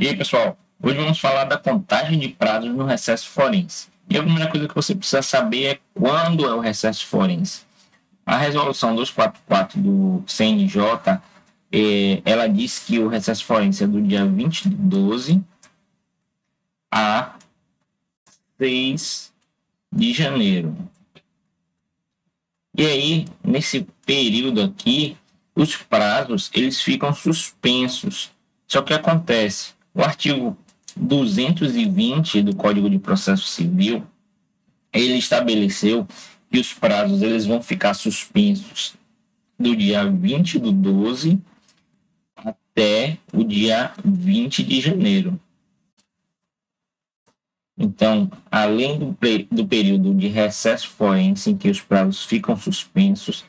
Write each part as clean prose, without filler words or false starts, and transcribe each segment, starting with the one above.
E aí, pessoal, hoje vamos falar da contagem de prazos no recesso forense. E a primeira coisa que você precisa saber é quando é o recesso forense. A resolução 244 do CNJ, ela diz que o recesso forense é do dia 20 de 12 a 6 de janeiro. E aí, nesse período aqui, os prazos eles ficam suspensos. Só que acontece, o artigo 220 do Código de Processo Civil, ele estabeleceu que os prazos eles vão ficar suspensos do dia 20 do 12 até o dia 20 de janeiro. Então, além do período de recesso forense em que os prazos ficam suspensos,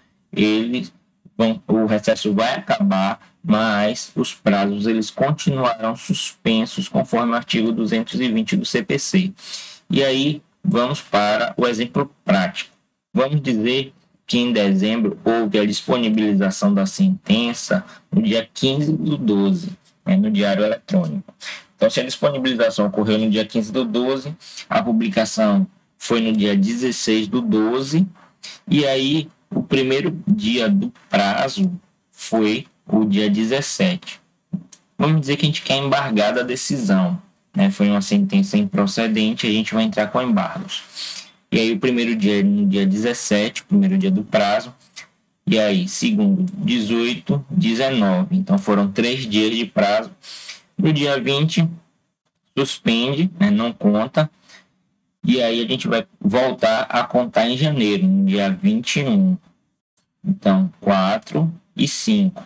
o recesso vai acabar, mas os prazos eles continuarão suspensos conforme o artigo 220 do CPC. E aí, vamos para o exemplo prático. Vamos dizer que em dezembro houve a disponibilização da sentença no dia 15 do 12, no Diário Eletrônico. Então, se a disponibilização ocorreu no dia 15 do 12, a publicação foi no dia 16 do 12, e aí o primeiro dia do prazo foi o dia 17. Vamos dizer que a gente quer embargar da decisão, foi uma sentença improcedente, a gente vai entrar com embargos. E aí o primeiro dia é no dia 17, o primeiro dia do prazo, e aí segundo, 18, 19. Então foram 3 dias de prazo. No dia 20, suspende, não conta, e aí a gente vai voltar a contar em janeiro, no dia 21. Então, 4 e 5.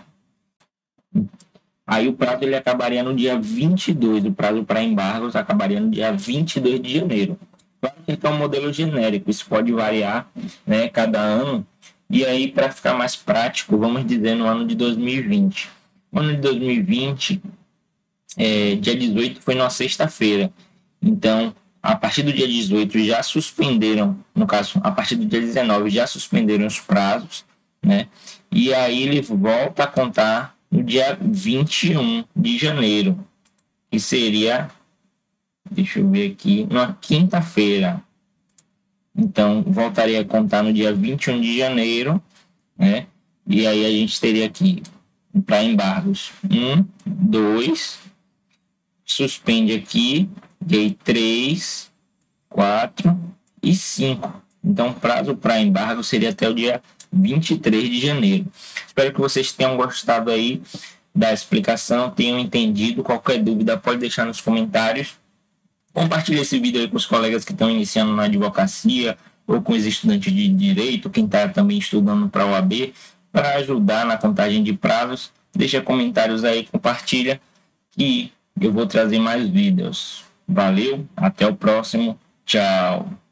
Aí o prazo ele acabaria no dia 22, o prazo para embargos acabaria no dia 22 de janeiro. Claro que é um modelo genérico, isso pode variar, cada ano. E aí, para ficar mais prático, vamos dizer no ano de 2020. No ano de 2020, dia 18 foi numa sexta-feira. Então, a partir do dia 18 já suspenderam, no caso, a partir do dia 19 já suspenderam os prazos, e aí ele volta a contar no dia 21 de janeiro, que seria, deixa eu ver aqui, na quinta-feira. Então, voltaria a contar no dia 21 de janeiro, e aí a gente teria aqui, para embargos, 1, 2, suspende aqui, e aí 3, 4 e 5. Então, o prazo para embargo seria até o dia 23 de janeiro. Espero que vocês tenham gostado aí da explicação, tenham entendido. Qualquer dúvida pode deixar nos comentários. Compartilhe esse vídeo aí com os colegas que estão iniciando na advocacia ou com os estudantes de direito, quem está também estudando para a OAB, para ajudar na contagem de prazos. Deixa comentários aí, compartilha e eu vou trazer mais vídeos. Valeu, até o próximo, tchau!